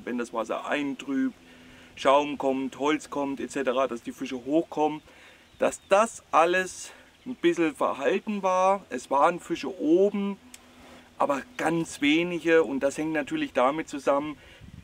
wenn das Wasser eintrübt, Schaum kommt, Holz kommt etc., dass die Fische hochkommen, dass das alles ein bisschen verhalten war. Es waren Fische oben, aber ganz wenige, und das hängt natürlich damit zusammen,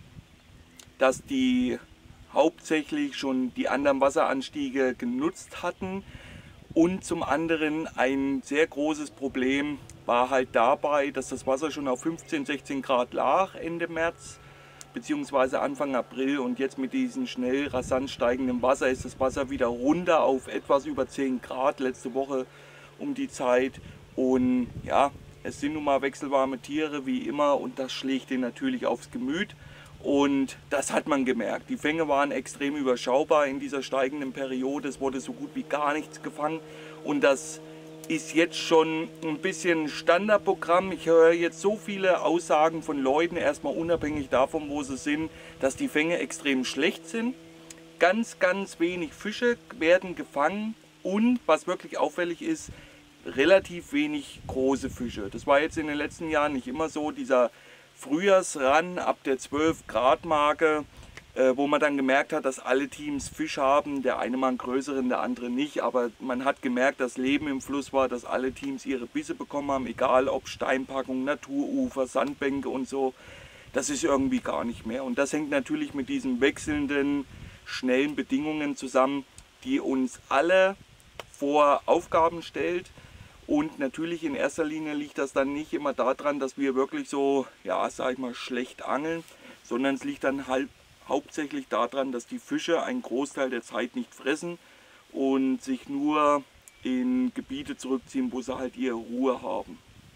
dass die hauptsächlich schon die anderen Wasseranstiege genutzt hatten. Und zum anderen ein sehr großes Problem war halt dabei, dass das Wasser schon auf 15, 16 Grad lag Ende März bzw. Anfang April, und jetzt mit diesem schnell rasant steigenden Wasser ist das Wasser wieder runter auf etwas über 10 Grad, letzte Woche um die Zeit. Und ja, es sind nun mal wechselwarme Tiere wie immer, und das schlägt denen natürlich aufs Gemüt. Und das hat man gemerkt. Die Fänge waren extrem überschaubar in dieser steigenden Periode. Es wurde so gut wie gar nichts gefangen. Und das ist jetzt schon ein bisschen Standardprogramm. Ich höre jetzt so viele Aussagen von Leuten, erstmal unabhängig davon, wo sie sind, dass die Fänge extrem schlecht sind. Ganz, ganz wenig Fische werden gefangen. Und was wirklich auffällig ist, relativ wenig große Fische. Das war jetzt in den letzten Jahren nicht immer so. Dieser Frühjahrsrun ab der 12 Grad Marke, wo man dann gemerkt hat, dass alle Teams Fisch haben, der eine mal einen größeren, der andere nicht, aber man hat gemerkt, dass Leben im Fluss war, dass alle Teams ihre Bisse bekommen haben, egal ob Steinpackung, Naturufer, Sandbänke und so. Das ist irgendwie gar nicht mehr, und das hängt natürlich mit diesen wechselnden, schnellen Bedingungen zusammen, die uns alle vor Aufgaben stellt. Und natürlich in erster Linie liegt das dann nicht immer daran, dass wir wirklich so, ja, sag ich mal, schlecht angeln, sondern es liegt dann halt hauptsächlich daran, dass die Fische einen Großteil der Zeit nicht fressen und sich nur in Gebiete zurückziehen, wo sie halt ihre Ruhe haben.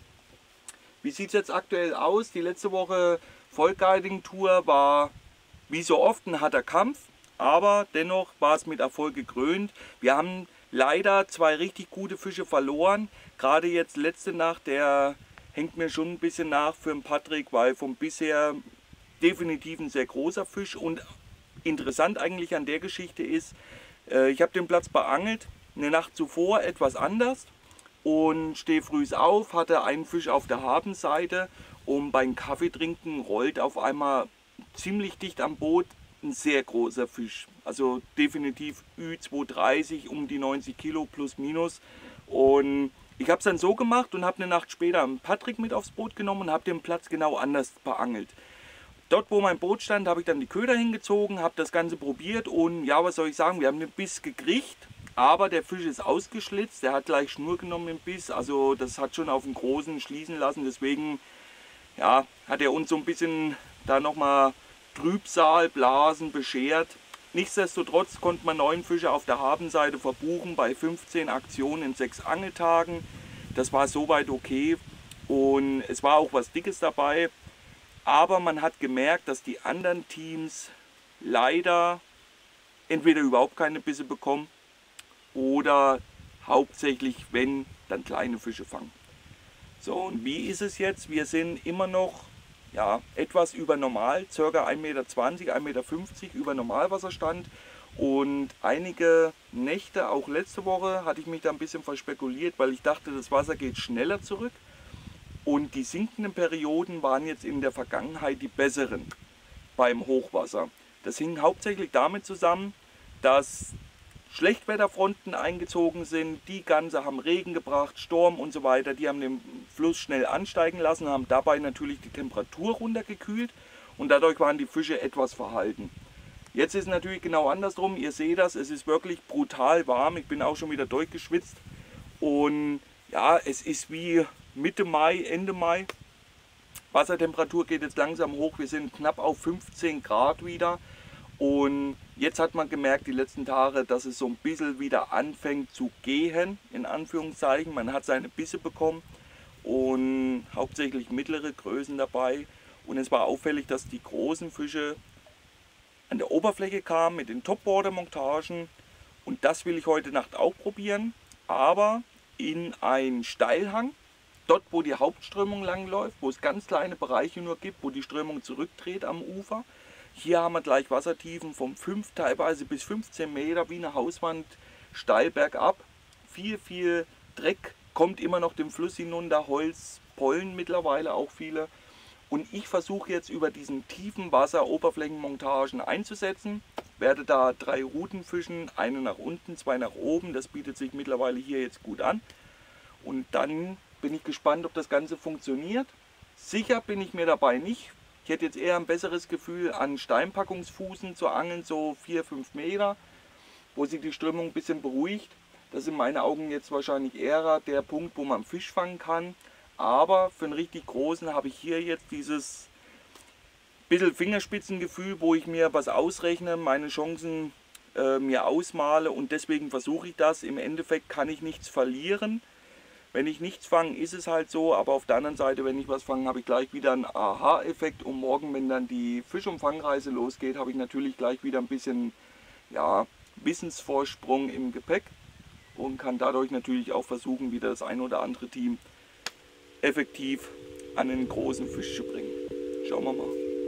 Wie sieht es jetzt aktuell aus? Die letzte Woche Vollguiding-Tour war wie so oft ein harter Kampf, aber dennoch war es mit Erfolg gekrönt. Wir haben leider 2 richtig gute Fische verloren. Gerade jetzt letzte Nacht, der hängt mir schon ein bisschen nach für den Patrick, weil vom bisher definitiv ein sehr großer Fisch. Und interessant eigentlich an der Geschichte ist, ich habe den Platz beangelt, eine Nacht zuvor etwas anders, und stehe früh auf, hatte einen Fisch auf der Habenseite, und beim Kaffeetrinken rollt auf einmal ziemlich dicht am Boot ein sehr großer Fisch, also definitiv Ü230, um die 90 Kilo plus minus. Und ich habe es dann so gemacht und habe eine Nacht später einen Patrick mit aufs Boot genommen und habe den Platz genau anders beangelt. Dort, wo mein Boot stand, habe ich dann die Köder hingezogen, habe das Ganze probiert, und ja, was soll ich sagen, wir haben den Biss gekriegt, aber der Fisch ist ausgeschlitzt, der hat gleich Schnur genommen im Biss, also das hat schon auf den Großen schließen lassen, deswegen ja, hat er uns so ein bisschen da nochmal Trübsal, Blasen beschert. Nichtsdestotrotz konnte man 9 Fische auf der Habenseite verbuchen bei 15 Aktionen in 6 Angeltagen. Das war soweit okay, und es war auch was Dickes dabei. Aber man hat gemerkt, dass die anderen Teams leider entweder überhaupt keine Bisse bekommen oder hauptsächlich, wenn, dann kleine Fische fangen. So, und wie ist es jetzt? Wir sind immer noch, ja, etwas über normal, ca. 1,20 Meter, 1,50 Meter über Normalwasserstand. Und einige Nächte, auch letzte Woche, hatte ich mich da ein bisschen verspekuliert, weil ich dachte, das Wasser geht schneller zurück. Und die sinkenden Perioden waren jetzt in der Vergangenheit die besseren beim Hochwasser. Das hing hauptsächlich damit zusammen, dass Schlechtwetterfronten eingezogen sind, die Ganze haben Regen gebracht, Sturm und so weiter, die haben den Fluss schnell ansteigen lassen, haben dabei natürlich die Temperatur runtergekühlt, und dadurch waren die Fische etwas verhalten. Jetzt ist es natürlich genau andersrum, ihr seht das, es ist wirklich brutal warm, ich bin auch schon wieder durchgeschwitzt, und ja, es ist wie Mitte Mai, Ende Mai. Wassertemperatur geht jetzt langsam hoch, wir sind knapp auf 15 Grad wieder. Und jetzt hat man gemerkt, die letzten Tage, dass es so ein bisschen wieder anfängt zu gehen, in Anführungszeichen. Man hat seine Bisse bekommen und hauptsächlich mittlere Größen dabei. Und es war auffällig, dass die großen Fische an der Oberfläche kamen mit den Topwater-Montagen. Und das will ich heute Nacht auch probieren, aber in einen Steilhang. Dort, wo die Hauptströmung langläuft, wo es ganz kleine Bereiche nur gibt, wo die Strömung zurückdreht am Ufer. Hier haben wir gleich Wassertiefen von 5, teilweise bis 15 Meter, wie eine Hauswand, steil bergab. Viel Dreck kommt immer noch den Fluss hinunter, Holz, Pollen mittlerweile auch viele. Und ich versuche jetzt über diesen tiefen Wasser Oberflächenmontagen einzusetzen. Werde da 3 Routen fischen, eine nach unten, 2 nach oben. Das bietet sich mittlerweile hier jetzt gut an. Und dann bin ich gespannt, ob das Ganze funktioniert. Sicher bin ich mir dabei nicht. Ich hätte jetzt eher ein besseres Gefühl, an Steinpackungsfußen zu angeln, so 4-5 Meter, wo sich die Strömung ein bisschen beruhigt. Das ist in meinen Augen jetzt wahrscheinlich eher der Punkt, wo man Fisch fangen kann. Aber für einen richtig großen habe ich hier jetzt dieses bisschen Fingerspitzengefühl, wo ich mir was ausrechne, meine Chancen mir ausmale, und deswegen versuche ich das. Im Endeffekt kann ich nichts verlieren. Wenn ich nichts fange, ist es halt so, aber auf der anderen Seite, wenn ich was fange, habe ich gleich wieder einen Aha-Effekt, und morgen, wenn dann die Fisch- und Fangreise losgeht, habe ich natürlich gleich wieder ein bisschen, ja, Wissensvorsprung im Gepäck und kann dadurch natürlich auch versuchen, wieder das ein oder andere Team effektiv an einen großen Fisch zu bringen. Schauen wir mal.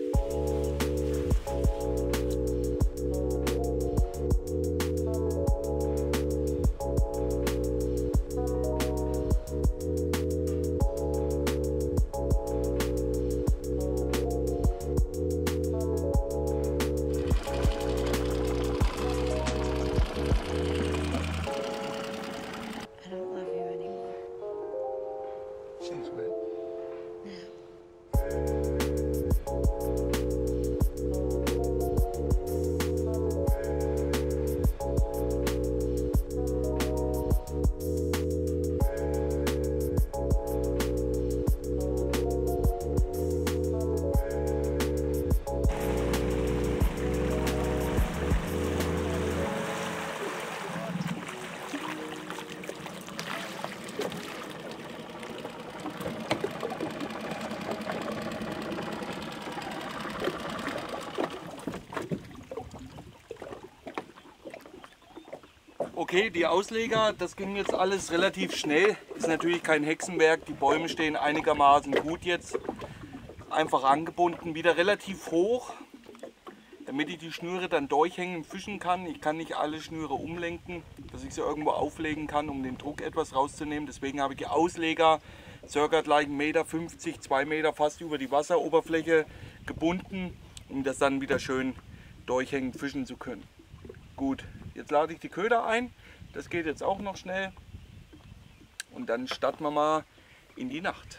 Okay, die Ausleger, das ging jetzt alles relativ schnell. Ist natürlich kein Hexenwerk. Die Bäume stehen einigermaßen gut jetzt. Einfach angebunden, wieder relativ hoch, damit ich die Schnüre dann durchhängen fischen kann. Ich kann nicht alle Schnüre umlenken, dass ich sie irgendwo auflegen kann, um den Druck etwas rauszunehmen. Deswegen habe ich die Ausleger circa gleich 1,50 Meter, 2 Meter fast über die Wasseroberfläche gebunden, um das dann wieder schön durchhängen fischen zu können. Gut, jetzt lade ich die Köder ein. Das geht jetzt auch noch schnell. Und dann starten wir mal in die Nacht.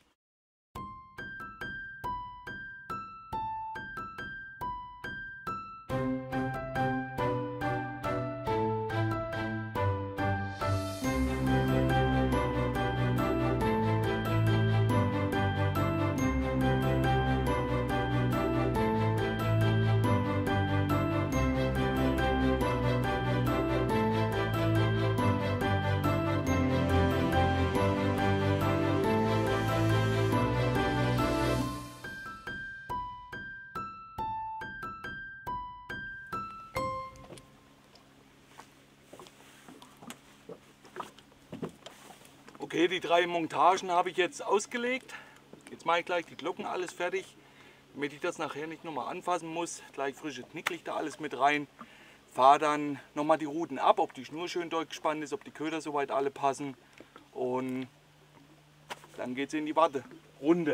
Okay, die 3 Montagen habe ich jetzt ausgelegt. Jetzt mache ich gleich die Glocken alles fertig, damit ich das nachher nicht nochmal anfassen muss. Gleich frische Knicklichter alles mit rein. Fahre dann nochmal die Ruten ab, ob die Schnur schön durchgespannt ist, ob die Köder soweit alle passen. Und dann geht es in die Warterunde.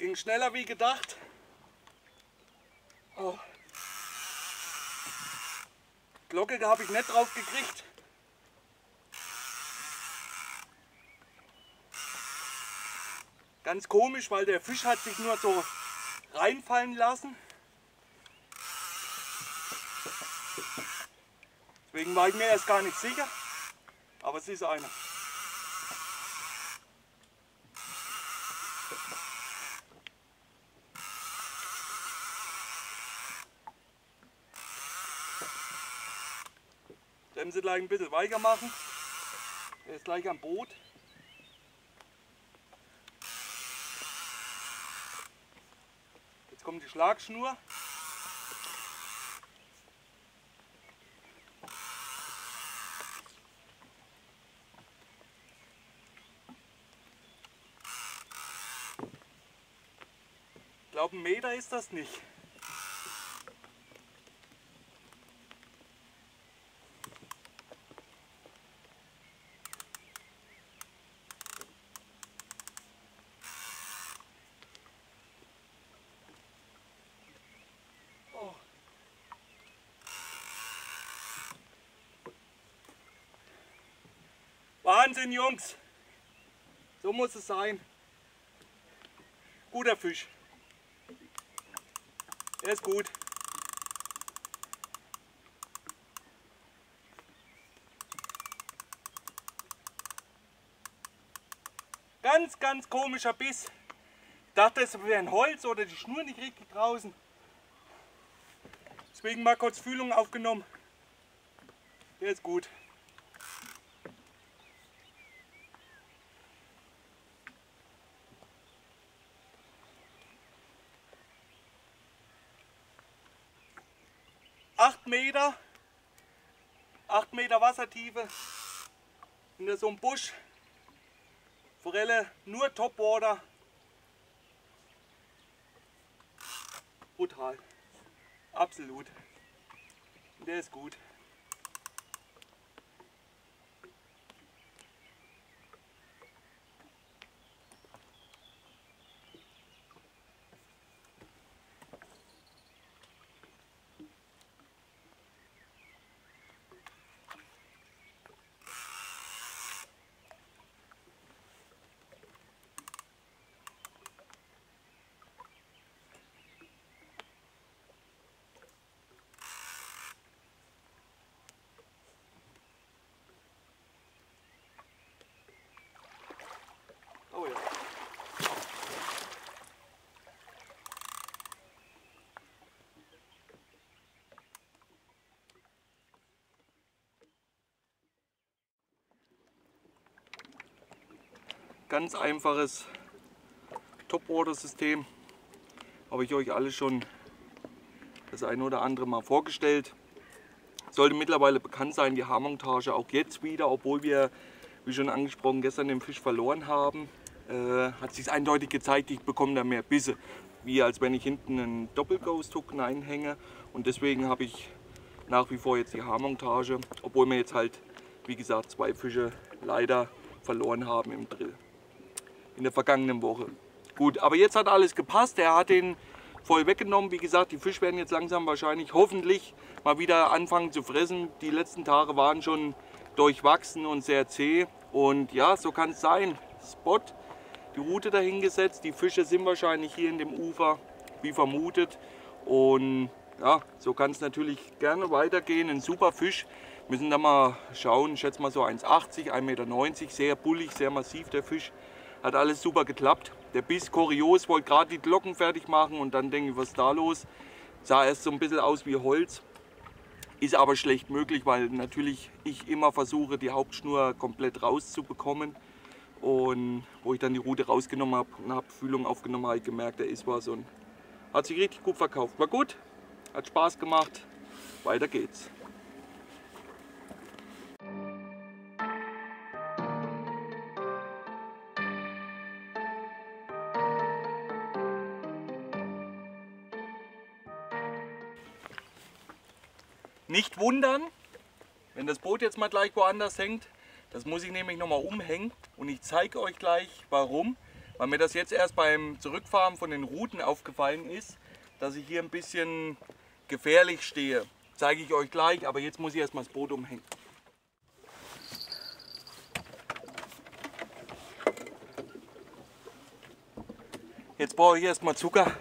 Ging schneller wie gedacht. Oh. Glocke habe ich nicht drauf gekriegt. Ganz komisch, weil der Fisch hat sich nur so reinfallen lassen. Deswegen war ich mir erst gar nicht sicher. Aber es ist einer. Bremse gleich ein bisschen weicher machen. Er ist gleich am Boot. Jetzt kommt die Schlagschnur. Ich glaube, 1 Meter ist das nicht. Oh. Wahnsinn, Jungs! So muss es sein. Guter Fisch. Er ist gut. Ganz komischer Biss. Ich dachte, es wäre ein Holz oder die Schnur nicht richtig draußen. Deswegen mal kurz Fühlung aufgenommen. Der ist gut. Acht Meter Wassertiefe, hinter so einem Busch, Forelle, nur Topwater, brutal, absolut, der ist gut. Oh ja. Ganz einfaches Topwater-System. Habe ich euch alle schon das eine oder andere mal vorgestellt. Sollte mittlerweile bekannt sein, die Haarmontage auch jetzt wieder, obwohl wir, wie schon angesprochen, gestern den Fisch verloren haben, hat sich eindeutig gezeigt, ich bekomme da mehr Bisse, wie als wenn ich hinten einen Doppel-Ghost-Hook hineinhänge. Und deswegen habe ich nach wie vor jetzt die Haarmontage, obwohl wir jetzt halt, wie gesagt, 2 Fische leider verloren haben im Drill in der vergangenen Woche. Gut, aber jetzt hat alles gepasst, er hat den voll weggenommen. Wie gesagt, die Fische werden jetzt langsam wahrscheinlich, hoffentlich, mal wieder anfangen zu fressen. Die letzten Tage waren schon durchwachsen und sehr zäh. Und ja, so kann es sein. Spot, die Route dahingesetzt. Die Fische sind wahrscheinlich hier in dem Ufer, wie vermutet. Und ja, so kann es natürlich gerne weitergehen. Ein super Fisch. Müssen da mal schauen. Ich schätze mal so 1,80, 1,90 Meter. Sehr bullig, sehr massiv der Fisch. Hat alles super geklappt. Der Biss kurios, wollte gerade die Glocken fertig machen und dann denke ich, was ist da los? Sah erst so ein bisschen aus wie Holz. Ist aber schlecht möglich, weil natürlich ich immer versuche, die Hauptschnur komplett rauszubekommen. Und wo ich dann die Rute rausgenommen habe und habe Fühlung aufgenommen, habe ich gemerkt, da ist was und hat sich richtig gut verkauft. War gut, hat Spaß gemacht. Weiter geht's. Nicht wundern, wenn das Boot jetzt mal gleich woanders hängt. Das muss ich nämlich nochmal umhängen und ich zeige euch gleich warum. weil mir das jetzt erst beim Zurückfahren von den Routen aufgefallen ist, dass ich hier ein bisschen gefährlich stehe. Zeige ich euch gleich, aber jetzt muss ich erstmal das Boot umhängen. Jetzt brauche ich erstmal Zucker.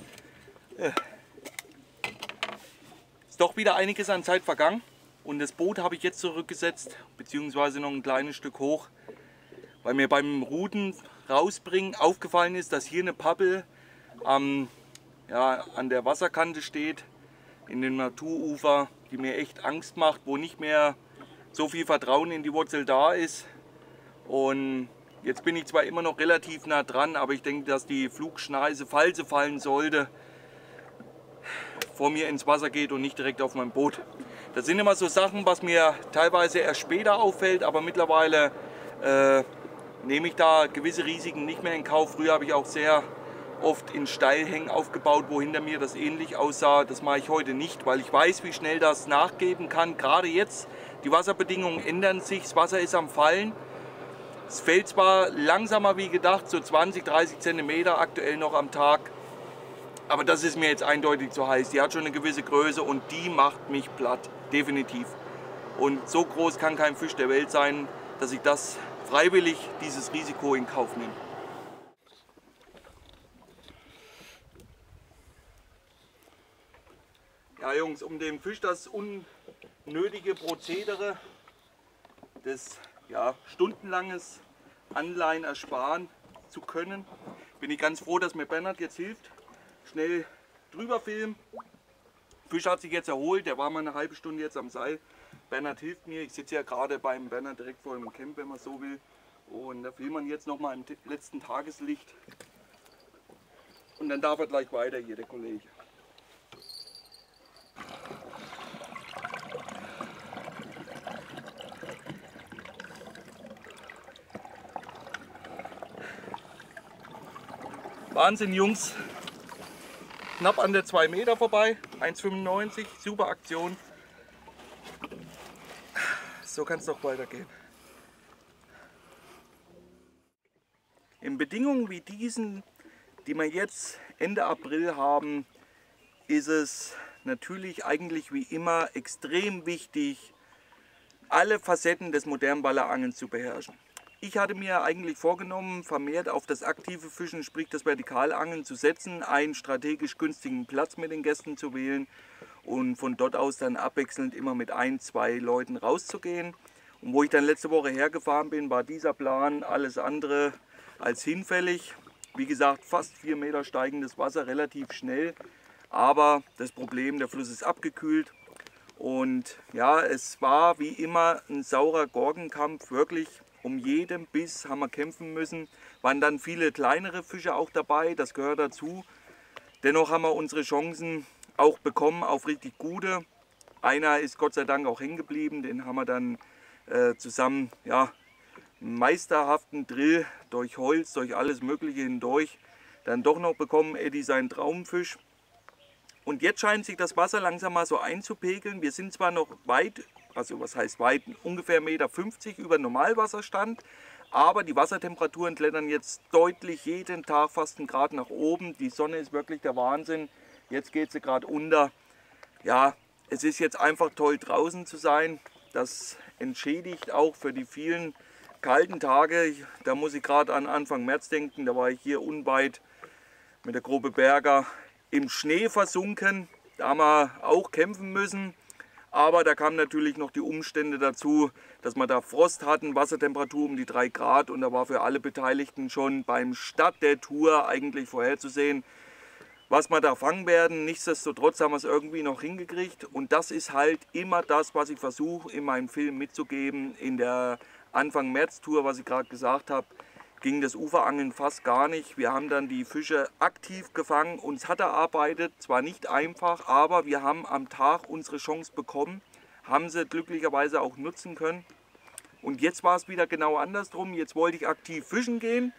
Ist doch wieder einiges an Zeit vergangen und das Boot habe ich jetzt zurückgesetzt, beziehungsweise noch ein kleines Stück hoch, weil mir beim Ruten rausbringen aufgefallen ist, dass hier eine Pappel an der Wasserkante steht, in dem Naturufer, die mir echt Angst macht, wo nicht mehr so viel Vertrauen in die Wurzel da ist. Und jetzt bin ich zwar immer noch relativ nah dran, aber ich denke, dass die Flugschneise, falls sie fallen sollte, vor mir ins Wasser geht und nicht direkt auf mein Boot. Das sind immer so Sachen, was mir teilweise erst später auffällt, aber mittlerweile nehme ich da gewisse Risiken nicht mehr in Kauf. Früher habe ich auch sehr oft in Steilhängen aufgebaut, wo hinter mir das ähnlich aussah. Das mache ich heute nicht, weil ich weiß, wie schnell das nachgeben kann. Gerade jetzt, die Wasserbedingungen ändern sich, das Wasser ist am Fallen. Es fällt zwar langsamer wie gedacht, so 20, 30 cm aktuell noch am Tag, aber das ist mir jetzt eindeutig zu heiß. Die hat schon eine gewisse Größe und die macht mich platt, definitiv. Und so groß kann kein Fisch der Welt sein, dass ich das freiwillig, dieses Risiko in Kauf nehme. Ja Jungs, um dem Fisch das unnötige Prozedere des stundenlanges Anleihen ersparen zu können, bin ich ganz froh, dass mir Bernhard jetzt hilft. Schnell drüber filmen. Fisch hat sich jetzt erholt, der war mal eine halbe Stunde jetzt am Seil. Bernhard hilft mir, ich sitze ja gerade beim Bernhard direkt vor dem Camp, wenn man so will. Und da filmt man jetzt nochmal im letzten Tageslicht. Und dann darf er gleich weiter hier, der Kollege. Wahnsinn Jungs, knapp an der 2 Meter vorbei, 1,95, super Aktion. So kann es doch weitergehen. In Bedingungen wie diesen, die wir jetzt Ende April haben, ist es natürlich eigentlich wie immer extrem wichtig, alle Facetten des modernen Ballerangelns zu beherrschen. Ich hatte mir eigentlich vorgenommen, vermehrt auf das aktive Fischen, sprich das Vertikalangeln zu setzen, einen strategisch günstigen Platz mit den Gästen zu wählen und von dort aus dann abwechselnd immer mit 1, 2 Leuten rauszugehen. Und wo ich dann letzte Woche hergefahren bin, war dieser Plan alles andere als hinfällig. Wie gesagt, fast 4 Meter steigendes Wasser, relativ schnell, aber das Problem, der Fluss ist abgekühlt. Und ja, es war wie immer ein saurer Gorgenkampf, wirklich. Um jeden Biss haben wir kämpfen müssen. Waren dann viele kleinere Fische auch dabei, das gehört dazu. Dennoch haben wir unsere Chancen auch bekommen auf richtig gute. Einer ist Gott sei Dank auch hängen geblieben, den haben wir dann zusammen, ja, einen meisterhaften Drill durch Holz, durch alles Mögliche hindurch, dann doch noch bekommen. Eddie seinen Traumfisch. Und jetzt scheint sich das Wasser langsam mal so einzupegeln. Wir sind zwar noch weit, also was heißt weit, ungefähr 1,50 Meter über Normalwasserstand, aber die Wassertemperaturen klettern jetzt deutlich jeden Tag fast einen Grad nach oben. Die Sonne ist wirklich der Wahnsinn. Jetzt geht sie gerade unter. Ja, es ist jetzt einfach toll draußen zu sein. Das entschädigt auch für die vielen kalten Tage. Da muss ich gerade an Anfang März denken. Da war ich hier unweit mit der Gruppe Berger im Schnee versunken. Da haben wir auch kämpfen müssen. Aber da kamen natürlich noch die Umstände dazu, dass wir da Frost hatten, Wassertemperatur um die 3 Grad. Und da war für alle Beteiligten schon beim Start der Tour eigentlich vorherzusehen, was wir da fangen werden. Nichtsdestotrotz haben wir es irgendwie noch hingekriegt. Und das ist halt immer das, was ich versuche in meinem Film mitzugeben. In der Anfang März Tour, was ich gerade gesagt habe, ging das Uferangeln fast gar nicht. Wir haben dann die Fische aktiv gefangen, uns hat erarbeitet, zwar nicht einfach, aber wir haben am Tag unsere Chance bekommen, haben sie glücklicherweise auch nutzen können. Und jetzt war es wieder genau andersrum, jetzt wollte ich aktiv fischen gehen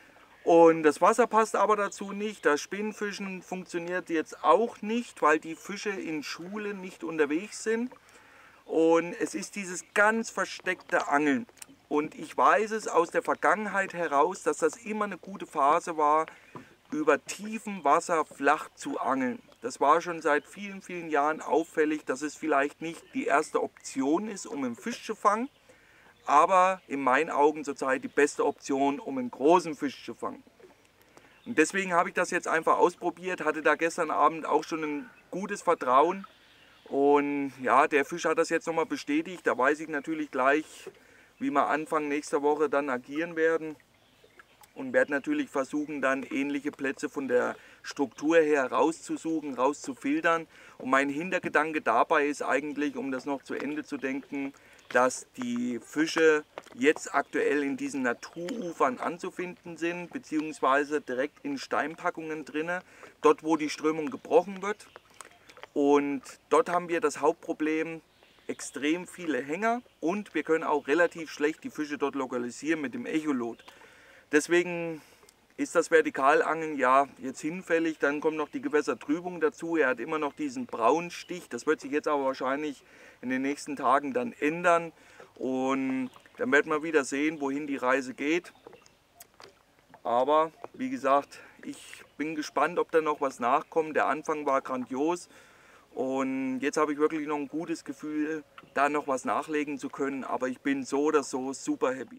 und das Wasser passt aber dazu nicht. Das Spinnfischen funktioniert jetzt auch nicht, weil die Fische in Schulen nicht unterwegs sind und es ist dieses ganz versteckte Angeln. Und ich weiß es aus der Vergangenheit heraus, dass das immer eine gute Phase war, über tiefem Wasser flach zu angeln. Das war schon seit vielen, vielen Jahren auffällig, dass es vielleicht nicht die erste Option ist, um einen Fisch zu fangen, aber in meinen Augen zurzeit die beste Option, um einen großen Fisch zu fangen. Und deswegen habe ich das jetzt einfach ausprobiert, hatte da gestern Abend auch schon ein gutes Vertrauen. Und ja, der Fisch hat das jetzt nochmal bestätigt. Da weiß ich natürlich gleich, wie wir Anfang nächster Woche dann agieren werden. Und werde natürlich versuchen, dann ähnliche Plätze von der Struktur her rauszusuchen, rauszufiltern. Und mein Hintergedanke dabei ist eigentlich, um das noch zu Ende zu denken, dass die Fische jetzt aktuell in diesen Naturufern anzufinden sind, beziehungsweise direkt in Steinpackungen drinne, dort wo die Strömung gebrochen wird. Und dort haben wir das Hauptproblem, extrem viele Hänger, und wir können auch relativ schlecht die Fische dort lokalisieren mit dem Echolot. Deswegen ist das Vertikalangeln ja jetzt hinfällig. Dann kommt noch die Gewässertrübung dazu. Er hat immer noch diesen braunen Stich. Das wird sich jetzt aber wahrscheinlich in den nächsten Tagen dann ändern. Und dann werden wir wieder sehen, wohin die Reise geht. Aber wie gesagt, ich bin gespannt, ob da noch was nachkommt. Der Anfang war grandios. Und jetzt habe ich wirklich noch ein gutes Gefühl, da noch was nachlegen zu können. Aber ich bin so oder so super happy.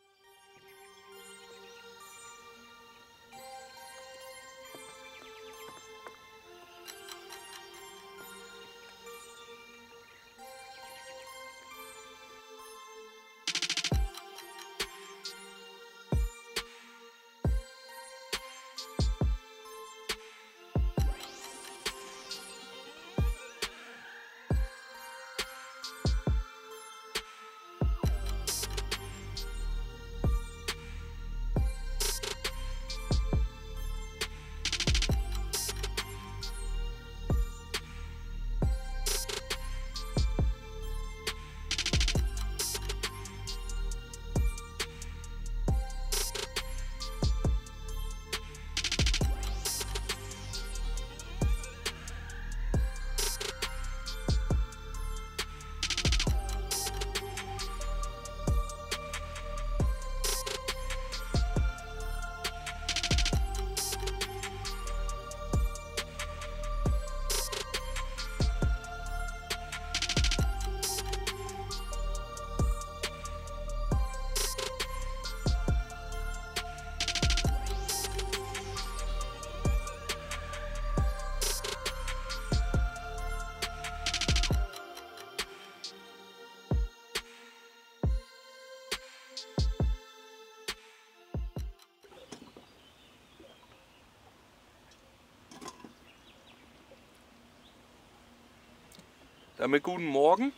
Damit guten Morgen.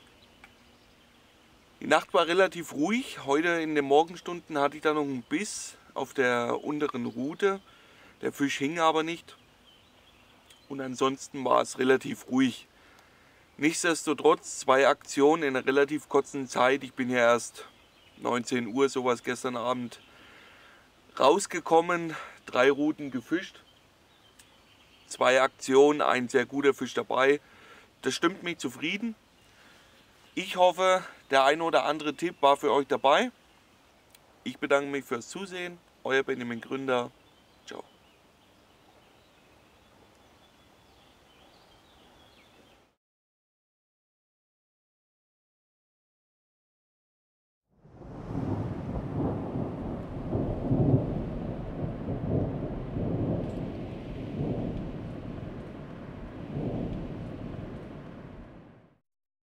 Die Nacht war relativ ruhig. Heute in den Morgenstunden hatte ich da noch einen Biss auf der unteren Rute. Der Fisch hing aber nicht. Und ansonsten war es relativ ruhig. Nichtsdestotrotz 2 Aktionen in einer relativ kurzen Zeit. Ich bin ja erst 19 Uhr sowas gestern Abend rausgekommen. 3 Ruten gefischt. 2 Aktionen, ein sehr guter Fisch dabei. Das stimmt mich zufrieden. Ich hoffe, der ein oder andere Tipp war für euch dabei. Ich bedanke mich fürs Zusehen. Euer Benjamin Gründer.